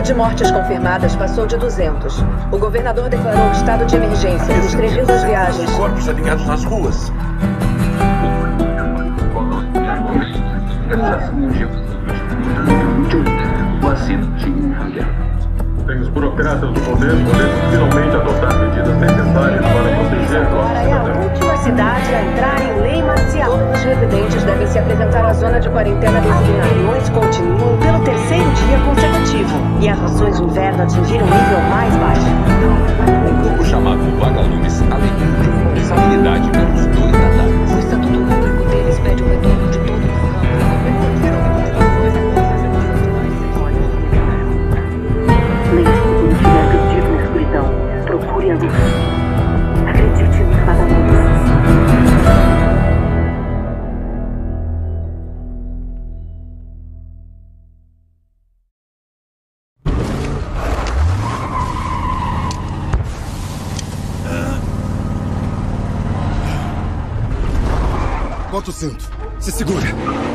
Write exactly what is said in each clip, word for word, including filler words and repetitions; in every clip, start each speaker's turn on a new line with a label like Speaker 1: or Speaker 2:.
Speaker 1: de mortes confirmadas passou de duzentos. O governador declarou estado de emergência e restringiu as viagens.
Speaker 2: Os corpos alinhados nas ruas.
Speaker 3: Tem os burocratas do governo podendo finalmente adotar medidas necessárias para proteger
Speaker 1: Agora é a última cidade a entrar em lei marcial. Os residentes devem se apresentar à zona de quarentena designada. Os aviões continuam pelo terceiro dia consecutivo. E as rações de inverno atingiram o nível mais baixo.
Speaker 4: Um grupo chamado Vagalumes alegou responsabilidade pelos dois ataques.
Speaker 1: O Estatuto Público deles pede o retorno de todo o programa. Lembre-se, quando estiver perdido na escuridão, procure a luz. Acredite nos vagalumes.
Speaker 5: Bota o cinto. Se segura.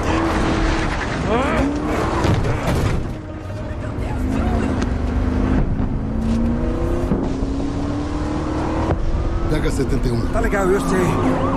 Speaker 5: Pega setenta e um.
Speaker 6: Tá legal, eu sei.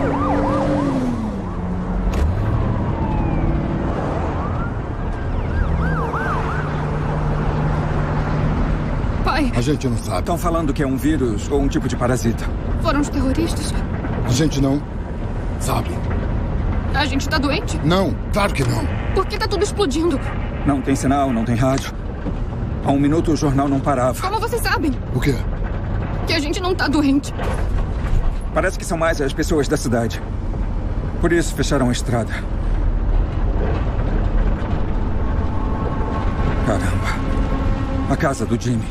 Speaker 7: Pai,
Speaker 5: A gente não sabe.
Speaker 6: Estão falando que é um vírus ou um tipo de parasita.
Speaker 7: foram os terroristas?
Speaker 5: A gente não sabe.
Speaker 7: A gente tá doente?
Speaker 5: Não, claro que não.
Speaker 7: Por que tá tudo explodindo?
Speaker 6: Não tem sinal, não tem rádio. Há um minuto o jornal não parava.
Speaker 7: Como vocês sabem
Speaker 5: O quê?
Speaker 7: que a gente não tá doente?
Speaker 6: Parece que são mais as pessoas da cidade. Por isso fecharam a estrada. Caramba. A casa do Jimmy.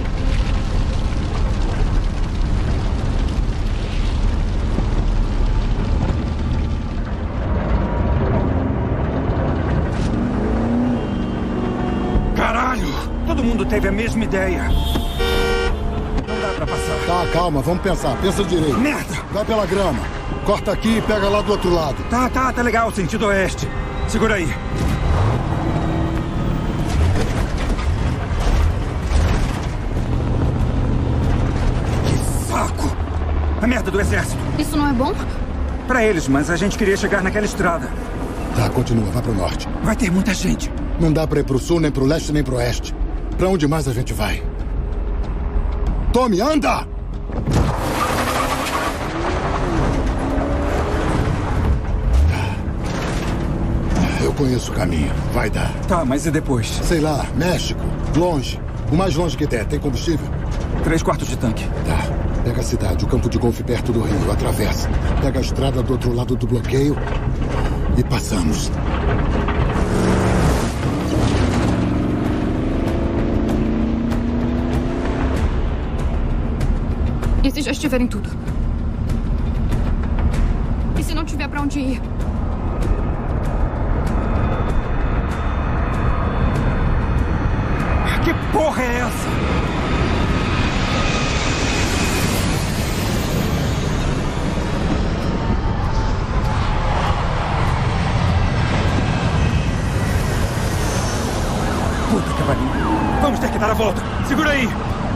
Speaker 6: Caralho! Todo mundo teve a mesma ideia. Não dá pra passar.
Speaker 5: Tá, calma, vamos pensar. Pensa direito.
Speaker 6: Merda!
Speaker 5: Vai pela grama. Corta aqui e pega lá do outro lado.
Speaker 6: Tá, tá, tá legal, sentido oeste. Segura aí. Que saco! A merda do exército.
Speaker 7: Isso não é bom?
Speaker 6: Pra eles, mas a gente queria chegar naquela estrada.
Speaker 5: Tá, continua, vai pro norte.
Speaker 6: Vai ter muita gente.
Speaker 5: Não dá pra ir pro sul, nem pro leste, nem pro oeste. Pra onde mais a gente vai? Tommy, anda! Eu conheço o caminho. Vai dar.
Speaker 6: Tá, mas e depois?
Speaker 5: Sei lá, México. Longe. O mais longe que der. Tem combustível?
Speaker 6: Três quartos de tanque.
Speaker 5: Tá. Pega a cidade, o campo de golfe perto do rio. Atravessa. Pega a estrada do outro lado do bloqueio. E passamos.
Speaker 7: E se já estiverem tudo? E se não tiver pra onde ir?
Speaker 6: Que porra é essa? Puta que pariu. Vamos ter que dar a volta. Segura aí.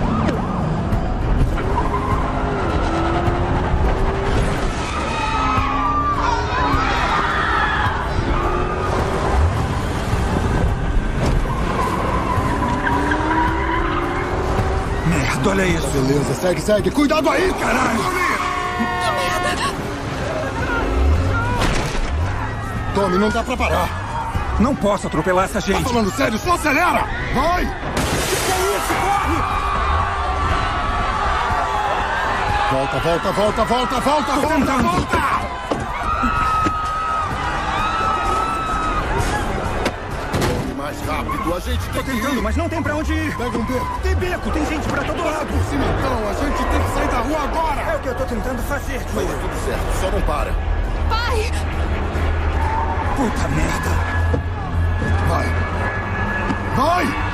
Speaker 6: Merda, olha isso.
Speaker 5: Beleza, segue, segue. Cuidado aí, caralho! Tommy, não dá pra parar.
Speaker 6: Não posso atropelar essa
Speaker 5: Tá
Speaker 6: gente.
Speaker 5: falando sério? Só acelera! Vai! Volta, volta, volta, volta, volta,
Speaker 6: Tô
Speaker 5: volta,
Speaker 6: tentando.
Speaker 5: volta! Mais rápido, a gente
Speaker 6: Tô
Speaker 5: tem que
Speaker 6: tentando,
Speaker 5: ir.
Speaker 6: mas não tem pra onde ir.
Speaker 5: Pega um beco.
Speaker 6: Tem beco, tem gente pra todo lado.
Speaker 5: Por cima então, a gente tem que sair da rua agora.
Speaker 6: É o que eu tô tentando fazer,
Speaker 5: Vai dar
Speaker 6: Joe.
Speaker 5: tudo certo, só não para.
Speaker 7: Pai!
Speaker 6: Puta merda.
Speaker 5: Vai. Vai!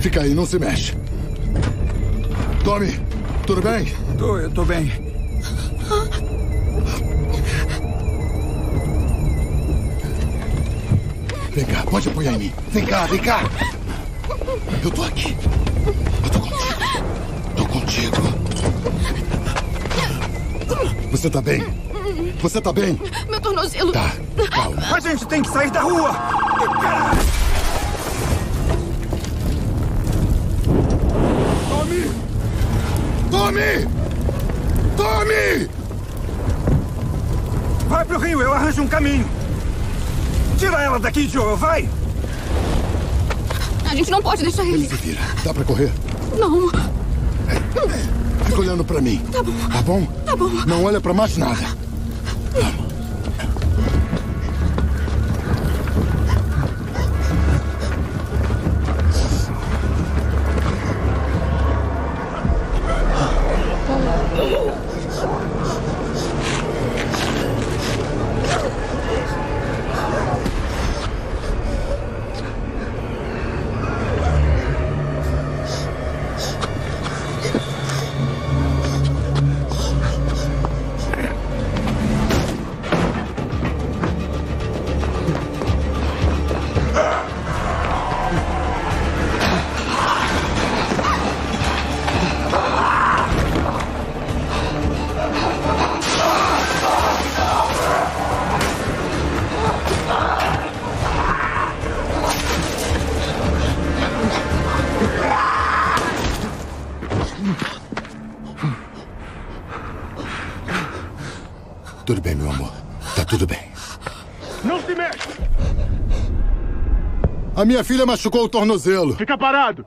Speaker 5: Fica aí, não se mexe. Tommy, tudo bem?
Speaker 6: Tô, eu tô bem.
Speaker 5: Vem cá, pode apoiar em mim. Vem cá, vem cá. Eu tô aqui. Eu tô contigo. Tô contigo. Você tá bem? Você tá bem?
Speaker 7: Meu tornozelo.
Speaker 5: Tá, calma.
Speaker 6: A gente tem que sair da rua!
Speaker 5: Tommy! Tommy! Tommy!
Speaker 6: Vai pro rio, eu arranjo um caminho. Tira ela daqui, Joel, vai!
Speaker 7: A gente não pode deixar
Speaker 5: Ele
Speaker 7: ele.
Speaker 5: se vira. Dá pra correr?
Speaker 7: Não.
Speaker 5: Fica olhando pra mim.
Speaker 7: Tá bom.
Speaker 5: Tá bom?
Speaker 7: Tá bom.
Speaker 5: Não olha pra mais nada. Vamos. Tudo bem, meu amor. Tá tudo bem.
Speaker 3: Não se mexe!
Speaker 5: A minha filha machucou o tornozelo.
Speaker 3: Fica parado!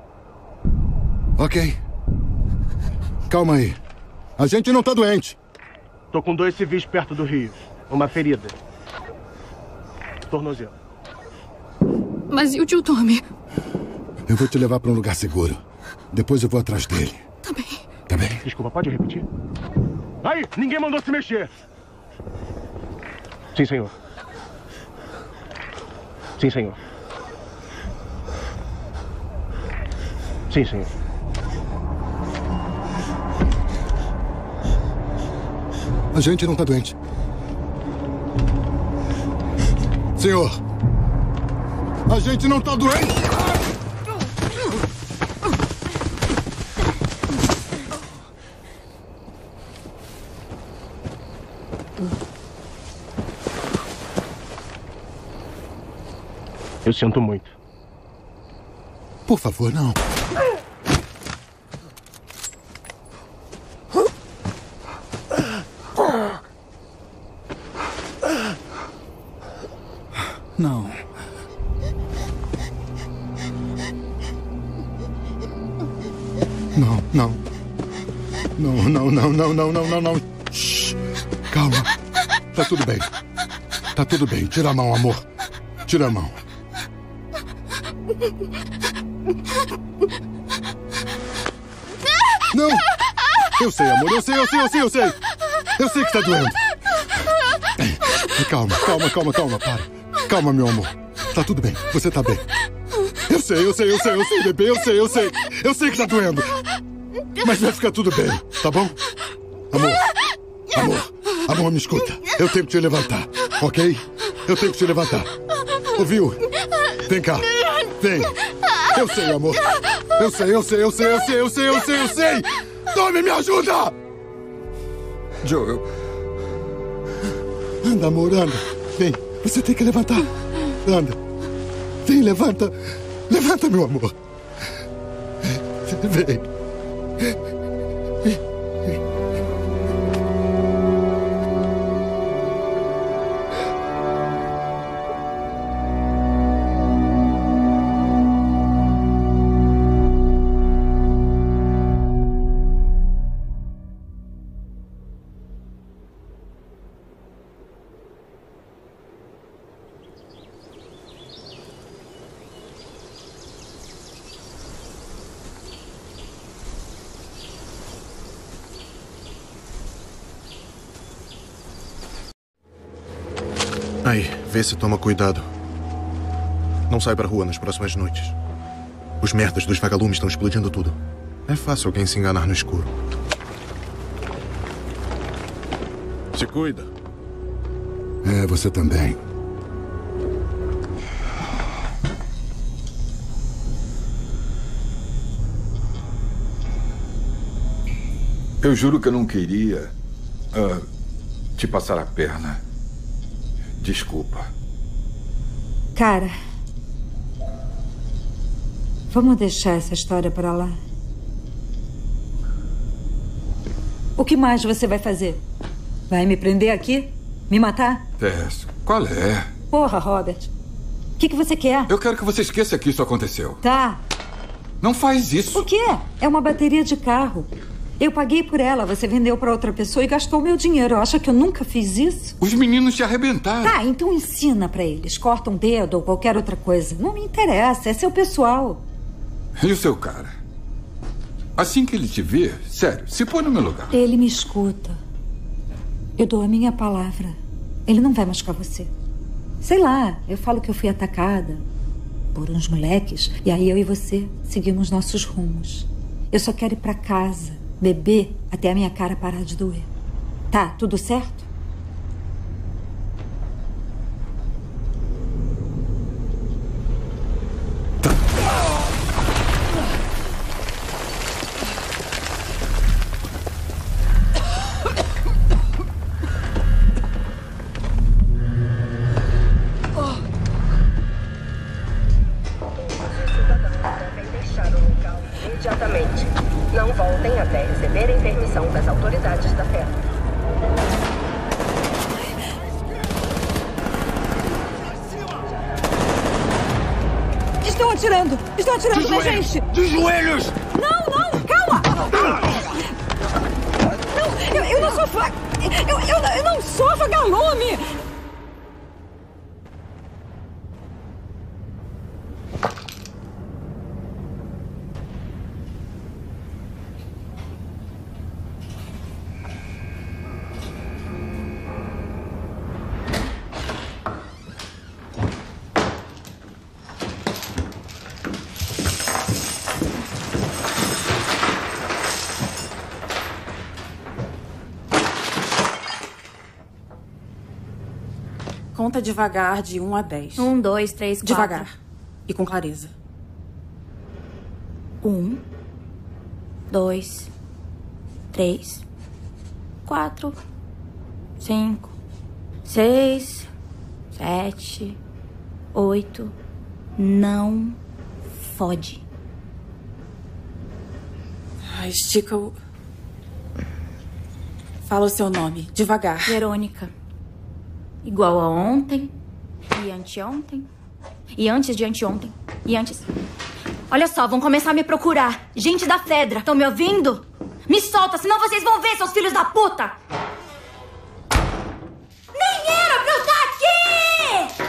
Speaker 5: Ok. Calma aí. A gente não tá doente.
Speaker 3: Tô com dois civis perto do rio. Uma ferida. Tornozelo.
Speaker 7: Mas e o tio Tommy?
Speaker 5: Eu vou te levar pra um lugar seguro. Depois eu vou atrás dele.
Speaker 7: Tá bem.
Speaker 5: Tá bem?
Speaker 3: Desculpa, pode repetir? Aí, ninguém mandou se mexer. Sim, senhor. Sim, senhor. Sim, senhor.
Speaker 5: A gente não tá doente. Senhor! A gente não tá doente!
Speaker 3: Eu sinto muito.
Speaker 5: Por favor, não.
Speaker 6: Não.
Speaker 5: Não, não. Não, não, não, não, não, não, não, não. Shhh. Calma. Tá tudo bem. Tá tudo bem. Tira a mão, amor. Tira a mão. Não! Eu sei, amor. Eu sei, eu sei, eu sei, eu sei. Eu sei que tá doendo. Calma, calma, calma, calma. Para. Calma, meu amor. Tá tudo bem. Você tá bem. Eu sei, eu sei, eu sei, eu sei, bebê. Eu sei, eu sei. Eu sei que tá doendo. Mas vai ficar tudo bem, tá bom? Amor. Amor. Amor, me escuta. Eu tenho que te levantar, ok? Eu tenho que te levantar. Ouviu? Vem cá. Vem. Eu sei, amor. Eu sei, eu sei, eu sei, eu sei, eu sei, eu sei, eu sei. Tommy, me ajuda!
Speaker 6: Joel.
Speaker 5: Anda, amor, anda. Vem. Você tem que levantar. Anda. Vem, levanta. Levanta, meu amor. Vem.
Speaker 2: Aí, vê se toma cuidado. Não sai pra rua nas próximas noites. Os merdas dos vagalumes estão explodindo tudo. É fácil alguém se enganar no escuro. Se cuida.
Speaker 5: É, você também.
Speaker 8: Eu juro que eu não queria uh, te passar a perna. Desculpa.
Speaker 9: Cara, vamos deixar essa história pra lá. O que mais você vai fazer? Vai me prender aqui? Me matar?
Speaker 8: Tess, qual é?
Speaker 9: Porra, Robert. O que, que você quer?
Speaker 8: Eu quero que você esqueça que isso aconteceu.
Speaker 9: Tá.
Speaker 8: Não faz isso.
Speaker 9: O quê? É uma bateria de carro. Eu paguei por ela, você vendeu pra outra pessoa e gastou meu dinheiro. Acha que eu nunca fiz isso?
Speaker 8: Os meninos te arrebentaram.
Speaker 9: Tá, então ensina pra eles. Corta um dedo ou qualquer outra coisa. Não me interessa, é seu pessoal.
Speaker 8: E o seu cara? Assim que ele te vê, sério, se põe no meu lugar.
Speaker 9: Ele me escuta. Eu dou a minha palavra. Ele não vai machucar você. Sei lá, eu falo que eu fui atacada por uns moleques. E aí eu e você seguimos nossos rumos. Eu só quero ir pra casa, beber até a minha cara parar de doer. Tá, tudo certo?
Speaker 1: Imediatamente. Não voltem até receberem permissão das autoridades da Fedra.
Speaker 9: Estão atirando! Estão atirando na gente!
Speaker 6: De joelhos!
Speaker 9: Não, não! Calma! Não, eu, eu não sou fa... Eu, eu, eu não sou vagalume!
Speaker 10: Conta devagar de um a dez.
Speaker 11: Um, dois, três, quatro.
Speaker 10: Devagar. E com clareza.
Speaker 11: Um, dois, três, quatro, cinco, seis, sete, oito. Não fode.
Speaker 10: Ah, estica o... Fala o seu nome, devagar.
Speaker 11: Verônica. Igual a ontem, e anteontem, e antes de anteontem, e antes... Olha só, vão começar a me procurar. Gente da Fedra, estão me ouvindo? Me solta, senão vocês vão ver, seus filhos da puta! Nem era pra eu estar aqui!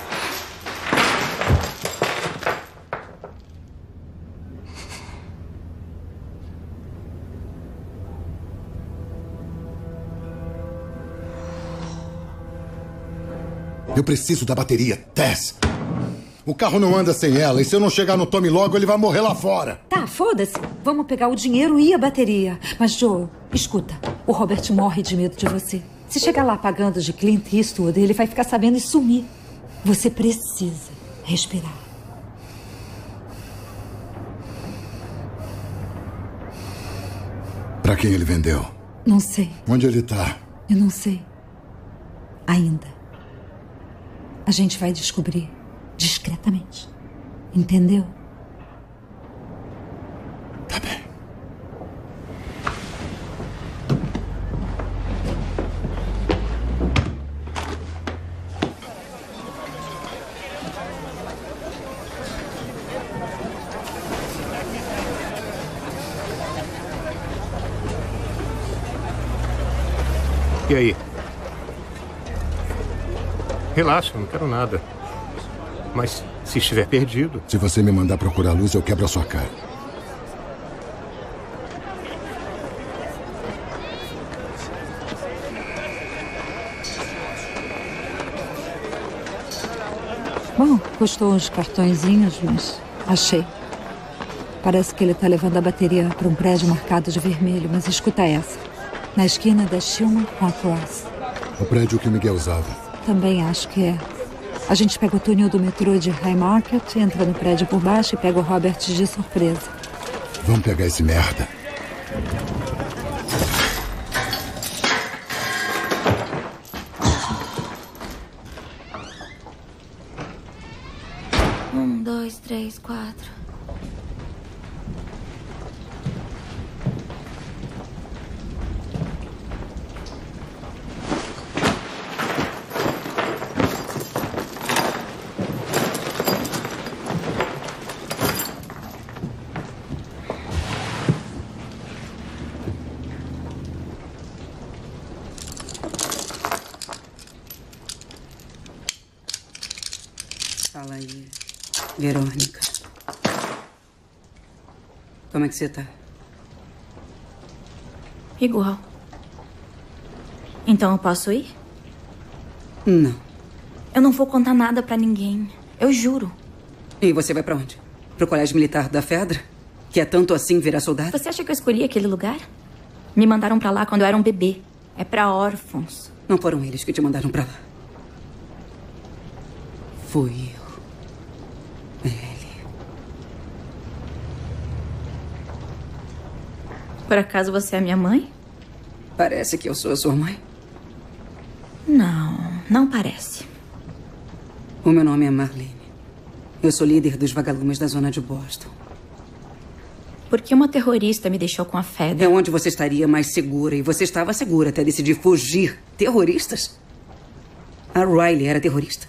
Speaker 5: Eu preciso da bateria, Tess. O carro não anda sem ela, e se eu não chegar no Tommy logo, ele vai morrer lá fora.
Speaker 9: Tá, foda-se. Vamos pegar o dinheiro e a bateria. Mas, Joe, escuta. O Robert morre de medo de você. Se chegar lá pagando de Clint Eastwood, ele vai ficar sabendo e sumir. Você precisa respirar.
Speaker 5: Pra quem ele vendeu?
Speaker 9: Não sei.
Speaker 5: Onde ele tá?
Speaker 9: Eu não sei. Ainda. A gente vai descobrir discretamente. Entendeu?
Speaker 5: Tá bem.
Speaker 12: E aí? Relaxa, não quero nada. Mas se estiver perdido...
Speaker 5: Se você me mandar procurar luz, eu quebro a sua cara.
Speaker 9: Bom, custou uns cartõezinhos, mas achei. Parece que ele tá levando a bateria para um prédio marcado de vermelho, mas escuta essa. Na esquina da Shillman com a Cross.
Speaker 5: O prédio que o Miguel usava.
Speaker 9: Também acho que é. A gente pega o túnel do metrô de Haymarket, entra no prédio por baixo e pega o Robert de surpresa.
Speaker 5: Vamos pegar esse merda.
Speaker 11: Um, dois, três, quatro.
Speaker 13: Fala aí, Verônica. Como é que você tá?
Speaker 11: Igual. Então eu posso ir?
Speaker 13: Não.
Speaker 11: Eu não vou contar nada pra ninguém. Eu juro.
Speaker 13: E você vai pra onde? Pro colégio militar da Fedra? Que é tanto assim virar soldado?
Speaker 11: Você acha que eu escolhi aquele lugar? Me mandaram pra lá quando eu era um bebê. É pra órfãos.
Speaker 13: Não foram eles que te mandaram pra lá. Fui eu.
Speaker 11: Por acaso você é minha mãe?
Speaker 13: Parece que eu sou a sua mãe.
Speaker 11: Não, não parece.
Speaker 13: O meu nome é Marlene. Eu sou líder dos vagalumes da zona de Boston.
Speaker 11: Por que uma terrorista me deixou com a Fedra?
Speaker 13: É onde você estaria mais segura. E você estava segura até decidir fugir. Terroristas? A Riley era terrorista.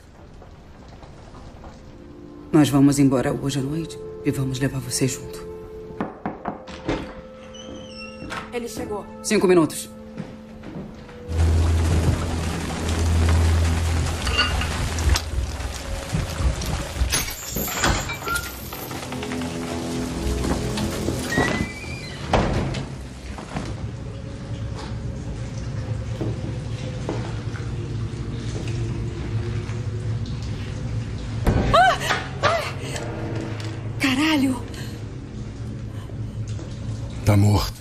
Speaker 13: Nós vamos embora hoje à noite e vamos levar você junto.
Speaker 10: Ele chegou.
Speaker 13: Cinco minutos.
Speaker 9: Caralho!
Speaker 5: Tá morto.